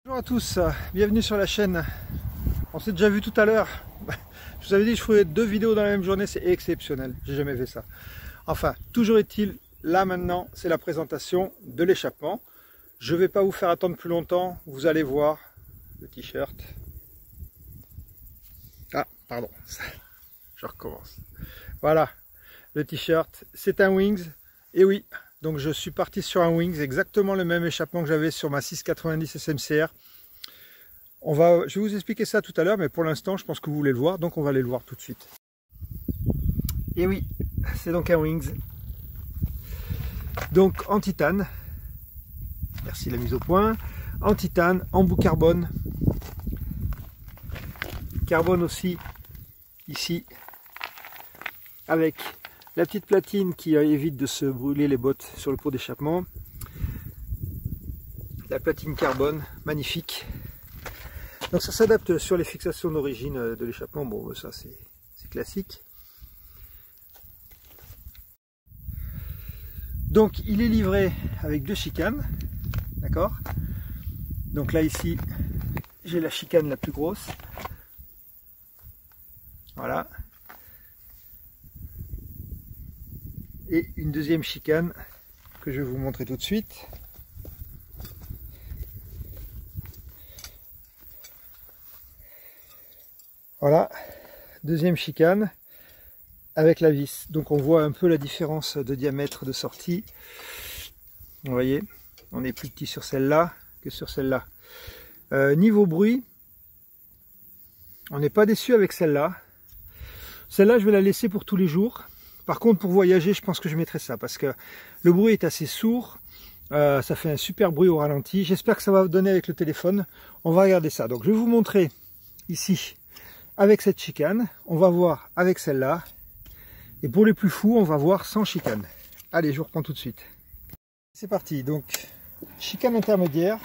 Bonjour à tous, bienvenue sur la chaîne. On s'est déjà vu tout à l'heure. Je vous avais dit que je ferais 2 vidéos dans la même journée, c'est exceptionnel, j'ai jamais fait ça. Enfin, toujours est-il, là maintenant, c'est la présentation de l'échappement. Je ne vais pas vous faire attendre plus longtemps, vous allez voir le t-shirt. Ah, pardon, je recommence. Voilà, le t-shirt, c'est un Wings, et oui, donc je suis parti sur un Wings, exactement le même échappement que j'avais sur ma 690 SMCR. Je vais vous expliquer ça tout à l'heure, mais pour l'instant, je pense que vous voulez le voir, donc on va aller le voir tout de suite. Et oui, c'est donc un Wings, donc en titane, merci la mise au point, en titane, embout carbone, carbone aussi, ici, avec la petite platine qui évite de se brûler les bottes sur le pot d'échappement, la platine carbone, magnifique. Donc ça s'adapte sur les fixations d'origine de l'échappement, bon ça c'est classique. Donc il est livré avec 2 chicanes, d'accord. Donc là ici j'ai la chicane la plus grosse, voilà. Et une deuxième chicane que je vais vous montrer tout de suite. Voilà, deuxième chicane avec la vis. Donc on voit un peu la différence de diamètre de sortie. Vous voyez, on est plus petit sur celle-là que sur celle-là. Niveau bruit, on n'est pas déçu avec celle-là. Celle-là, je vais la laisser pour tous les jours. Par contre, pour voyager, je pense que je mettrai ça parce que le bruit est assez sourd. Ça fait un super bruit au ralenti. J'espère que ça va donner avec le téléphone. On va regarder ça. Donc je vais vous montrer ici avec cette chicane, on va voir avec celle-là, et pour les plus fous, on va voir sans chicane. Allez, je vous reprends tout de suite. C'est parti, donc chicane intermédiaire.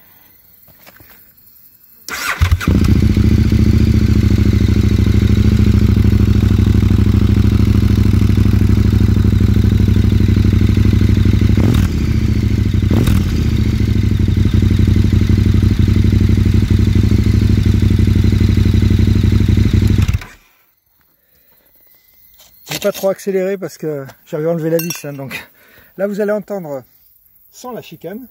Pas trop accéléré parce que j'avais enlevé la vis, hein, donc là vous allez entendre sans la chicane.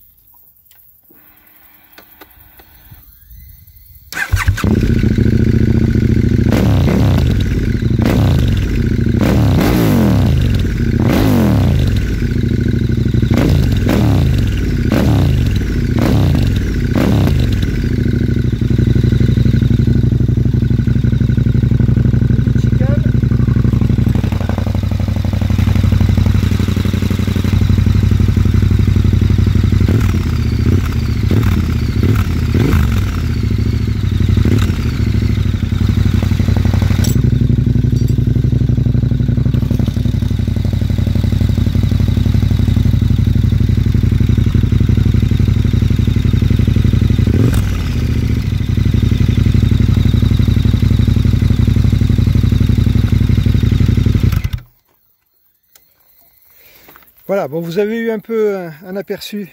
Voilà, bon, vous avez eu un peu un aperçu.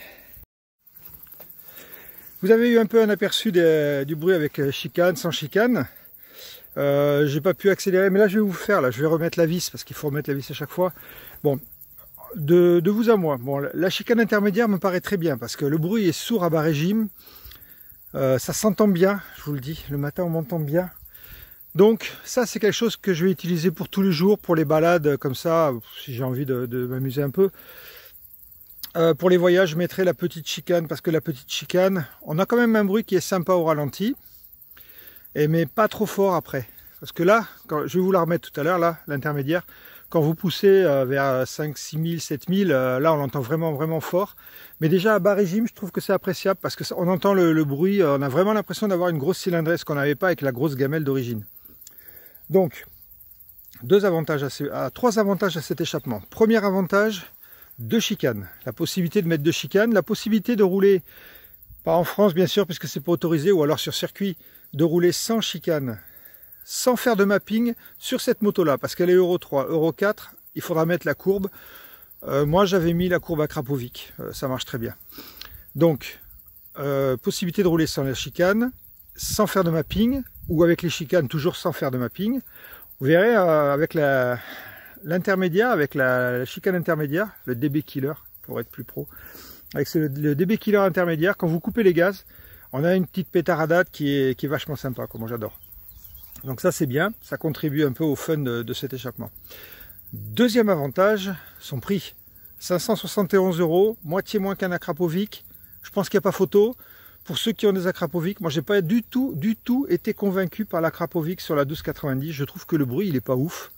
Vous avez eu un peu un aperçu du bruit avec chicane, sans chicane. J'ai pas pu accélérer, mais là je vais vous faire, là je vais remettre la vis parce qu'il faut remettre la vis à chaque fois. Bon, de vous à moi. Bon, la chicane intermédiaire me paraît très bien parce que le bruit est sourd à bas régime. Ça s'entend bien, je vous le dis. Le matin on m'entend bien. Donc ça c'est quelque chose que je vais utiliser pour tous les jours, pour les balades comme ça, si j'ai envie de m'amuser un peu. Pour les voyages je mettrai la petite chicane, parce que la petite chicane, on a quand même un bruit qui est sympa au ralenti, mais pas trop fort après. Parce que là, je vais vous la remettre tout à l'heure, là, l'intermédiaire, quand vous poussez vers 5, 6 000, 7 000, là on l'entend vraiment fort. Mais déjà à bas régime, je trouve que c'est appréciable, parce qu'on entend le bruit, on a vraiment l'impression d'avoir une grosse cylindrée, ce qu'on n'avait pas avec la grosse gamelle d'origine. Donc, 3 avantages à cet échappement. Premier avantage, 2 chicanes. La possibilité de mettre 2 chicanes, la possibilité de rouler, pas en France bien sûr, puisque c'est pas autorisé, ou alors sur circuit, de rouler sans chicane, sans faire de mapping sur cette moto-là, parce qu'elle est Euro 3, Euro 4, il faudra mettre la courbe. Moi j'avais mis la courbe à Krapovic, ça marche très bien. Donc possibilité de rouler sans les chicanes, sans faire de mapping, ou avec les chicanes toujours sans faire de mapping. Vous verrez avec l'intermédiaire, avec la chicane intermédiaire, le DB Killer pour être plus pro, avec le DB Killer intermédiaire, quand vous coupez les gaz, on a une petite pétaradade qui est vachement sympa, comme moi j'adore. Donc ça c'est bien, ça contribue un peu au fun de cet échappement. Deuxième avantage, son prix. 571 €, moitié moins qu'un Akrapovic. Je pense qu'il n'y a pas photo. Pour ceux qui ont des Akrapovic, moi j'ai pas du tout été convaincu par l'Akrapovic sur la 1290. Je trouve que le bruit il est pas ouf.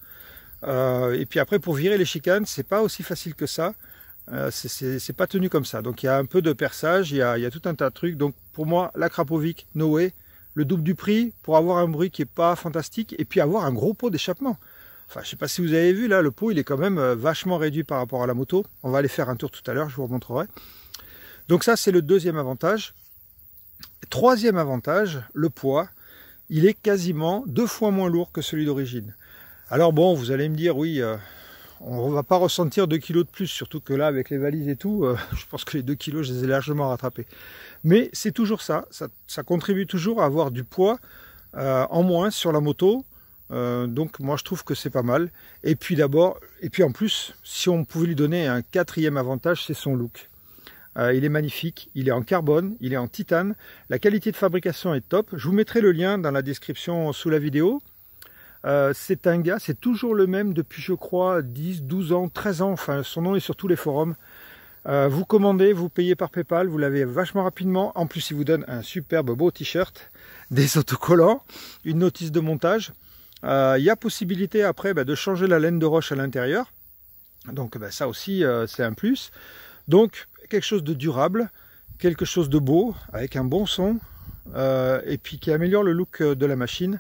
Et puis après pour virer les chicanes, c'est pas aussi facile que ça. C'est pas tenu comme ça. Donc il y a un peu de perçage, il y a tout un tas de trucs. Donc pour moi, l'Akrapovic, no way. Le double du prix pour avoir un bruit qui est pas fantastique et puis avoir un gros pot d'échappement. Enfin, je sais pas si vous avez vu là, le pot il est quand même vachement réduit par rapport à la moto. On va aller faire un tour tout à l'heure, je vous remontrerai. Donc ça c'est le deuxième avantage. Troisième avantage, le poids. Il est quasiment 2 fois moins lourd que celui d'origine. Alors bon, vous allez me dire, oui, on ne va pas ressentir 2 kg de plus, surtout que là, avec les valises et tout, je pense que les 2 kg, je les ai largement rattrapés. Mais c'est toujours ça contribue toujours à avoir du poids en moins sur la moto. Donc moi je trouve que c'est pas mal. Et puis en plus, si on pouvait lui donner un quatrième avantage, c'est son look. Il est magnifique, il est en carbone, il est en titane, la qualité de fabrication est top. Je vous mettrai le lien dans la description sous la vidéo. C'est un gars, c'est toujours le même depuis je crois 10, 12 ans, 13 ans, enfin son nom est sur tous les forums. Vous commandez, vous payez par PayPal, vous l'avez vachement rapidement. En plus il vous donne un superbe beau t-shirt, des autocollants, une notice de montage. Il y a possibilité après de changer la laine de roche à l'intérieur. Donc ça aussi c'est un plus. Donc quelque chose de durable, quelque chose de beau, avec un bon son, et puis qui améliore le look de la machine.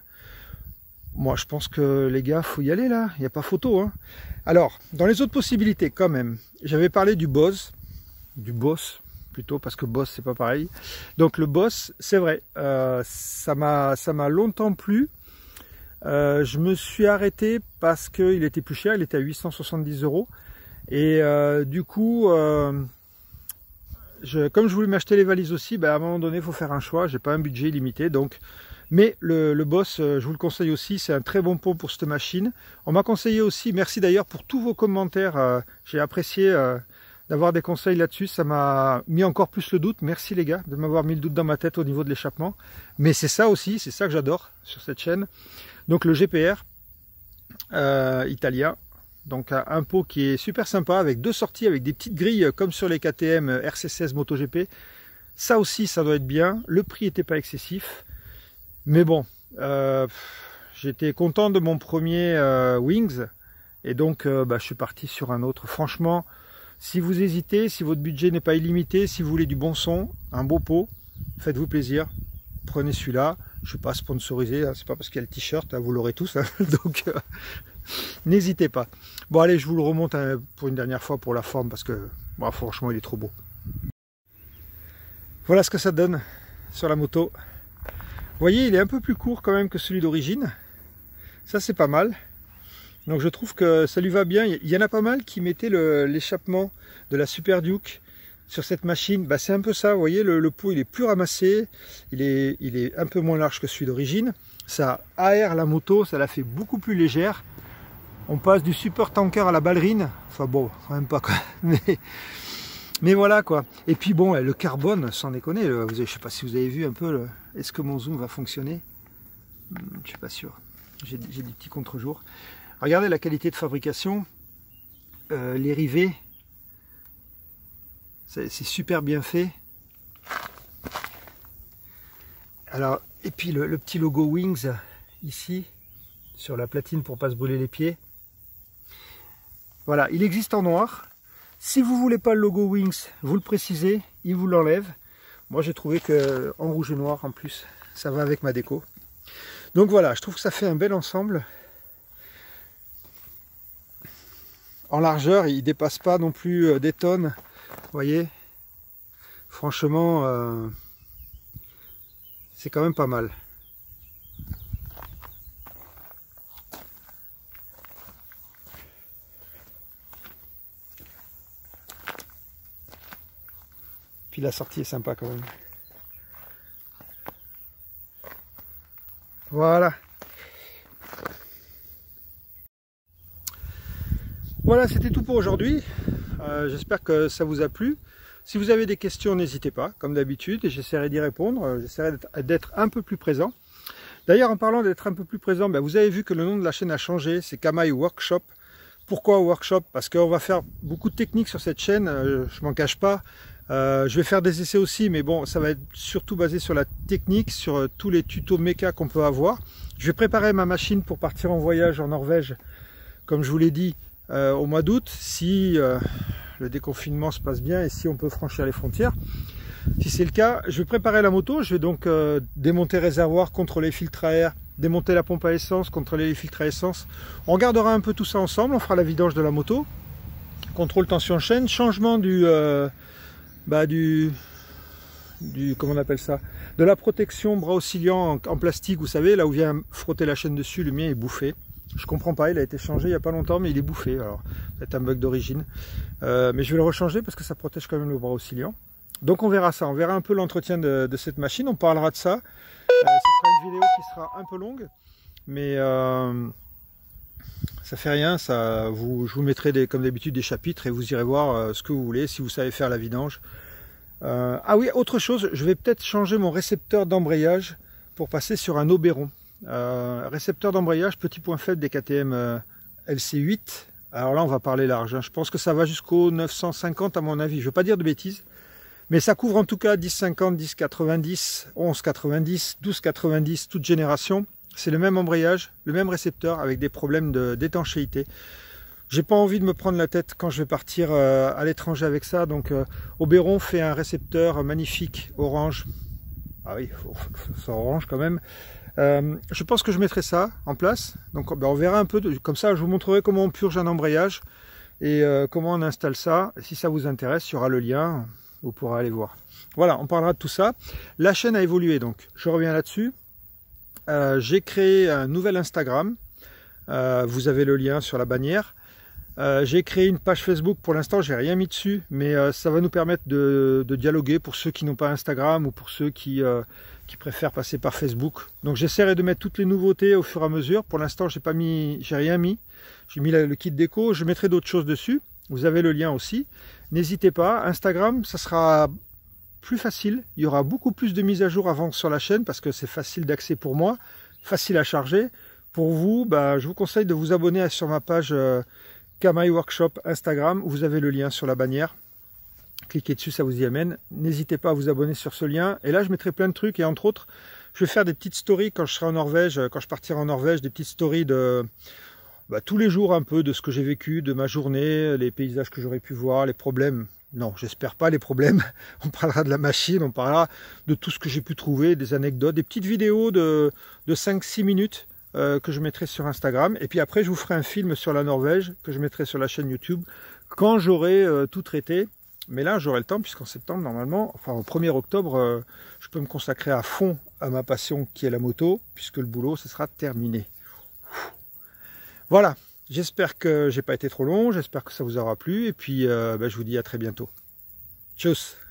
Moi je pense que les gars, faut y aller là, il n'y a pas photo. Hein. Alors, dans les autres possibilités quand même, j'avais parlé du Boss plutôt, parce que Boss c'est pas pareil. Donc le Boss, c'est vrai, ça m'a longtemps plu. Je me suis arrêté parce qu'il était plus cher, il était à 870 €. Et du coup, comme je voulais m'acheter les valises aussi, à un moment donné, il faut faire un choix. J'ai pas un budget illimité, donc. Mais le Boss, je vous le conseille aussi, c'est un très bon pot pour cette machine. On m'a conseillé aussi, merci d'ailleurs pour tous vos commentaires. J'ai apprécié d'avoir des conseils là-dessus. Ça m'a mis encore plus le doute. Merci les gars de m'avoir mis le doute dans ma tête au niveau de l'échappement. Mais c'est ça aussi, c'est ça que j'adore sur cette chaîne. Donc le GPR italien. Donc un pot qui est super sympa avec 2 sorties, avec des petites grilles comme sur les KTM RC16 MotoGP. Ça aussi, ça doit être bien. Le prix n'était pas excessif. Mais bon, j'étais content de mon premier Wings. Et donc, je suis parti sur un autre. Franchement, si vous hésitez, si votre budget n'est pas illimité, si vous voulez du bon son, un beau pot, faites-vous plaisir. Prenez celui-là. Je ne suis pas sponsorisé, hein, c'est pas parce qu'il y a le t-shirt, hein, vous l'aurez tous. Hein, donc, n'hésitez pas. Bon, allez, je vous le remonte pour une dernière fois pour la forme, parce que franchement, il est trop beau. Voilà ce que ça donne sur la moto. Vous voyez, il est un peu plus court quand même que celui d'origine. Ça, c'est pas mal. Donc, je trouve que ça lui va bien. Il y en a pas mal qui mettaient l'échappement de la Super Duke sur cette machine. C'est un peu ça. Vous voyez, le pot, il est plus ramassé. Il est un peu moins large que celui d'origine. Ça aère la moto. Ça la fait beaucoup plus légère. On passe du super tanker à la ballerine. Enfin bon, quand même pas quoi. Mais voilà quoi. Et puis bon, le carbone, sans déconner. Je ne sais pas si vous avez vu un peu. Est-ce que mon zoom va fonctionner? Je ne suis pas sûr. J'ai des petits contre-jours. Regardez la qualité de fabrication. Les rivets. C'est super bien fait. Alors, et puis le petit logo Wings ici sur la platine pour ne pas se brûler les pieds. Voilà, il existe en noir. Si vous voulez pas le logo Wings, vous le précisez, il vous l'enlève. Moi j'ai trouvé que en rouge et noir en plus, ça va avec ma déco. Donc voilà, je trouve que ça fait un bel ensemble. En largeur, il dépasse pas non plus des tonnes. Vous voyez, franchement, c'est quand même pas mal. Puis la sortie est sympa quand même. Voilà. Voilà, c'était tout pour aujourd'hui. J'espère que ça vous a plu. Si vous avez des questions, n'hésitez pas, comme d'habitude, et j'essaierai d'y répondre. J'essaierai d'être un peu plus présent. D'ailleurs, en parlant d'être un peu plus présent, vous avez vu que le nom de la chaîne a changé. C'est Kamaï Workshop. Pourquoi Workshop? Parce qu'on va faire beaucoup de techniques sur cette chaîne, je m'en cache pas. Je vais faire des essais aussi, mais bon, ça va être surtout basé sur la technique, sur tous les tutos méca qu'on peut avoir. Je vais préparer ma machine pour partir en voyage en Norvège, comme je vous l'ai dit, au mois d'août, si le déconfinement se passe bien et si on peut franchir les frontières. Si c'est le cas, je vais préparer la moto. Je vais donc démonter le réservoir, contrôler les filtres à air, démonter la pompe à essence, contrôler les filtres à essence. On regardera un peu tout ça ensemble. On fera la vidange de la moto, contrôle tension chaîne, changement du comment on appelle ça, de la protection bras oscillant en plastique, vous savez, là où vient frotter la chaîne dessus. Le mien est bouffé. Je comprends pas, il a été changé il n'y a pas longtemps, mais il est bouffé. Alors, c'est un bug d'origine. Mais je vais le rechanger parce que ça protège quand même le bras oscillant. Donc on verra ça, on verra un peu l'entretien de cette machine, on parlera de ça. Ce sera une vidéo qui sera un peu longue, mais ça fait rien, je vous mettrai comme d'habitude des chapitres et vous irez voir ce que vous voulez, si vous savez faire la vidange. Ah oui, autre chose, je vais peut-être changer mon récepteur d'embrayage pour passer sur un Oberon. Récepteur d'embrayage, petit point faible des KTM LC8. Alors là on va parler large, hein. Je pense que ça va jusqu'au 950 à mon avis, je ne veux pas dire de bêtises. Mais ça couvre en tout cas 1050, 1090, 1190, 1290, toute génération. C'est le même embrayage, le même récepteur avec des problèmes d'étanchéité. J'ai pas envie de me prendre la tête quand je vais partir à l'étranger avec ça. Donc Oberon fait un récepteur magnifique, orange. Ah oui, ça orange quand même. Je pense que je mettrai ça en place. Donc on verra un peu, comme ça je vous montrerai comment on purge un embrayage et comment on installe ça. Si ça vous intéresse, il y aura le lien. Vous pourrez aller voir. Voilà, on parlera de tout ça. La chaîne a évolué, donc je reviens là-dessus. J'ai créé un nouvel Instagram. Vous avez le lien sur la bannière. J'ai créé une page Facebook. Pour l'instant, j'ai rien mis dessus, mais ça va nous permettre de dialoguer pour ceux qui n'ont pas Instagram ou pour ceux qui préfèrent passer par Facebook. Donc j'essaierai de mettre toutes les nouveautés au fur et à mesure. Pour l'instant, j'ai rien mis. J'ai mis le kit déco. Je mettrai d'autres choses dessus. Vous avez le lien aussi. N'hésitez pas, Instagram, ça sera plus facile. Il y aura beaucoup plus de mises à jour avant sur la chaîne parce que c'est facile d'accès pour moi, facile à charger. Pour vous, je vous conseille de vous abonner sur ma page Kamaï Workshop Instagram. Vous avez le lien sur la bannière. Cliquez dessus, ça vous y amène. N'hésitez pas à vous abonner sur ce lien. Et là, je mettrai plein de trucs et entre autres, je vais faire des petites stories quand je serai en Norvège, quand je partirai en Norvège, des petites stories de... tous les jours un peu de ce que j'ai vécu, de ma journée, les paysages que j'aurais pu voir, les problèmes. Non, j'espère pas les problèmes. On parlera de la machine, on parlera de tout ce que j'ai pu trouver, des anecdotes, des petites vidéos de 5-6 minutes que je mettrai sur Instagram. Et puis après, je vous ferai un film sur la Norvège que je mettrai sur la chaîne YouTube quand j'aurai tout traité. Mais là, j'aurai le temps puisqu'en septembre, normalement, enfin au 1er octobre, je peux me consacrer à fond à ma passion qui est la moto puisque le boulot, ce sera terminé. Voilà, j'espère que j'ai pas été trop long, j'espère que ça vous aura plu et puis je vous dis à très bientôt. Tchuss.